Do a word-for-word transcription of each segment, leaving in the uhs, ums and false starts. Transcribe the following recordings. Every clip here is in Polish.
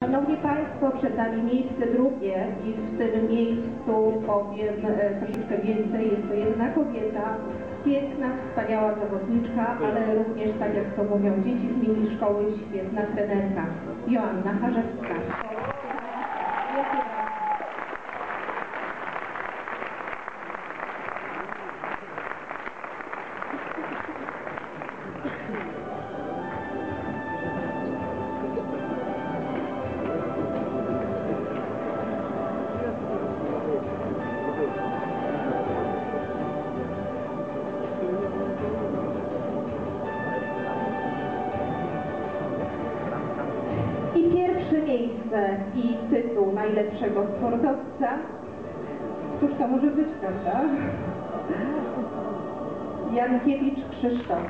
Szanowni Państwo, przed nami miejsce drugie i w tym miejscu powiem e, troszeczkę więcej. Jest to jedna kobieta, piękna, wspaniała zawodniczka, ale również, tak jak to mówią dzieci z mini szkoły, świetna trenerka. Joanna Harzewska. I pierwsze miejsce i tytuł najlepszego sportowca. Cóż to może być, prawda? Jankiewicz Krzysztof.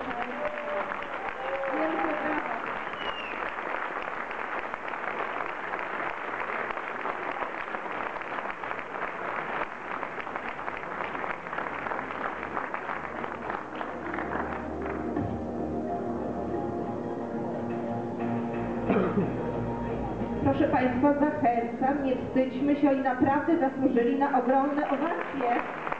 Proszę Państwa, zachęcam, nie wstydźmy się, oni naprawdę zasłużyli na ogromne owacje.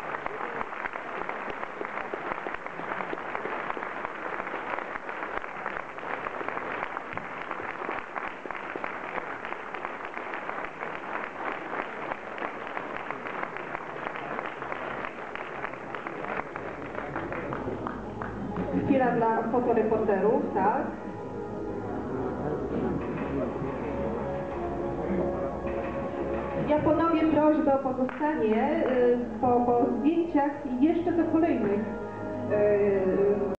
Chwila dla fotoreporterów, tak? Ja ponowię prośbę o pozostanie po, po zdjęciach i jeszcze do kolejnych. Yy,